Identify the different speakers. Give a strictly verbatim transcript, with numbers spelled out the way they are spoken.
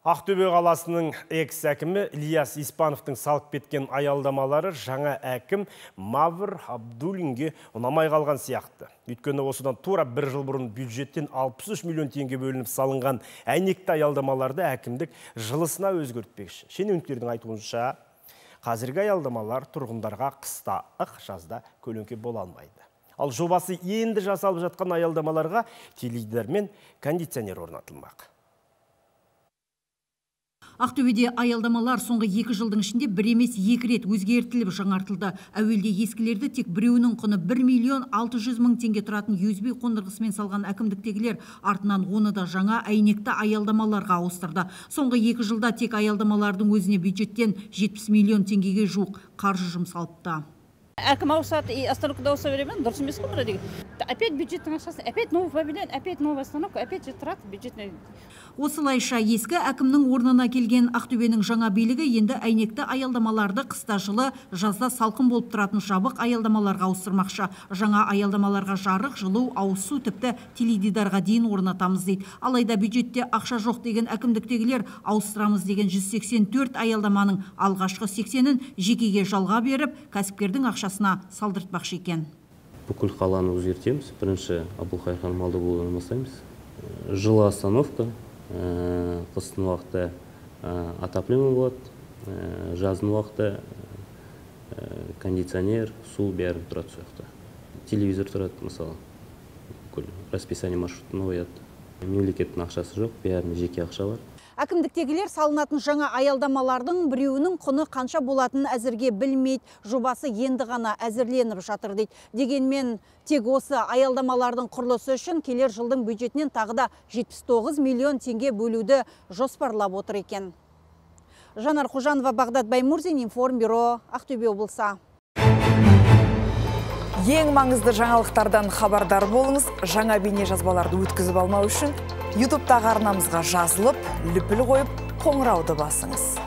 Speaker 1: Ақтөбе қаласының экс-әкімі Ильяс Испановтың салып кеткен аялдамалары жаңа әкім Мавр Абдуллинге ұнамай қалған сияқты. Өйткені осыдан тура бір жыл бұрын бюджеттен алпыс үш миллион теңге бөлініп салынған әйнекті аялдамаларды әкімдік жылысына өзгертпекші. Шенеуніктердің айтуынша, қазіргі аялдамалар тұрғындарға қыста ық, жазда көлеңке бола алмайды. Ал жобасы енді жасалып жатқан аялдамаларға теледидар мен кондиционер орнатылмақ.
Speaker 2: Ақтөбеде аялдамалар соңғы екі жылдың ішінде бір емес екі рет өзгертіліп жаңартылды. Әуелде ескілерді тек біреуінің құны бір миллион алты жүз мың теңге тұратын ю эс би қондырғысымен салған әкімдіктегілер артынан оны да жаңа әйнекті аялдамаларға ауыстырды. Соңғы екі жылда тек аялдамалардың өзіне бюджеттен жетпіс миллион теңгеге жуық қаржы жұмсалыпты.
Speaker 3: Әкім ауысады, и остановкада ауыса беремен, дұрыс емес қой деген. Опять бюджеттің ақшасын, опять новый павильон, опять новая остановка, опять же тұрады бюджетный.
Speaker 2: Осылайша ескі әкімнің орнына келген Ақтөбенің жаңа билігі енді әйнекті аялдамаларды қыста жылы, жазда салқын болып тұратын жабық аялдамаларға ауыстырмақшы. Жаңа аялдамаларға жарық, жылу, ауыз су, тіпті теледидарға дейін орнатамыз дейді. Алайда бюджетте ақша жоқ деген әкімдіктегілер ауыстырамыз деген жүз сексен төрт аялдаманың алғашқы сексенін жекеге жалға беріп, кәсіпкердің ақшасына салдыртпақшы екен.
Speaker 4: Бүкіл қаланы өзгертеміз. Бірінші Абылқайыр Малдыбұлын бастаймыз. Жылы остановка, қыстың уақытта отопление болады, жаздың уақытта кондиционер, су бәрі тұрады сояқта. Телевизор тұрады, мысалы, бүкіл расписание маршрутын қояды. Мемлекеттің ақшасы жоқ, бәріне жеке ақша бар.
Speaker 2: Әкімдіктегілер салынатын жаңа аялдамалардың біреуінің құны қанша болатынын әзірге білмейді. Жобасы енді ғана әзірленіп жатыр дейді. Дегенмен тек осы аялдамалардың құрылысы үшін келер жылдың бюджетінен тағы да жетпіс тоғыз миллион теңге бөлуді жоспарлап отыр екен. Жанар Қожанова, Бағдат Баймурзин, Информбюро, Ақтөбе облысы.
Speaker 5: Ең маңызды жаңалықтардан хабардар болыңыз. Жаңа бейне жазбаларды өткізіп алмау үшін ютубтағы арнамызға жазылып, лүпіл қойып, қоңырауды басыңыз.